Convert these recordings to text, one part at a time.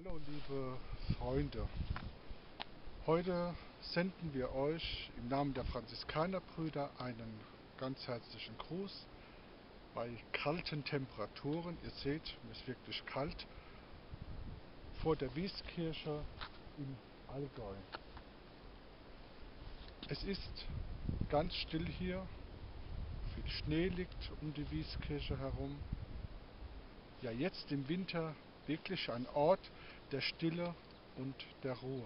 Hallo liebe Freunde, heute senden wir euch im Namen der Franziskanerbrüder einen ganz herzlichen Gruß bei kalten Temperaturen. Ihr seht, es ist wirklich kalt vor der Wieskirche im Allgäu. Es ist ganz still hier, viel Schnee liegt um die Wieskirche herum. Ja, jetzt im Winter wirklich ein Ort der Stille und der Ruhe.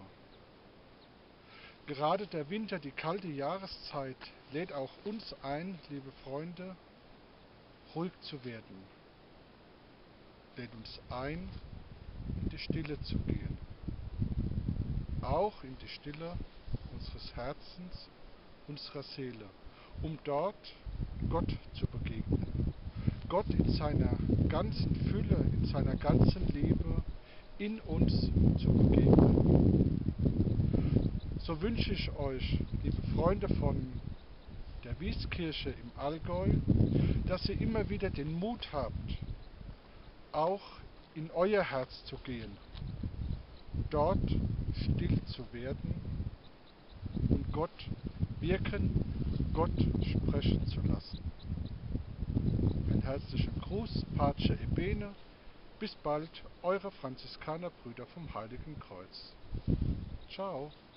Gerade der Winter, die kalte Jahreszeit, lädt auch uns ein, liebe Freunde, ruhig zu werden. Lädt uns ein, in die Stille zu gehen. Auch in die Stille unseres Herzens, unserer Seele, um dort Gott zu begegnen. Gott in seiner ganzen Fülle, in seiner ganzen Liebe in uns zu begegnen. So wünsche ich euch, liebe Freunde von der Wieskirche im Allgäu, dass ihr immer wieder den Mut habt, auch in euer Herz zu gehen, dort still zu werden und Gott wirken, Gott sprechen zu lassen. Einen herzlichen Gruß, Pace Ebene. Bis bald, eure Franziskanerbrüder vom Heiligen Kreuz. Ciao.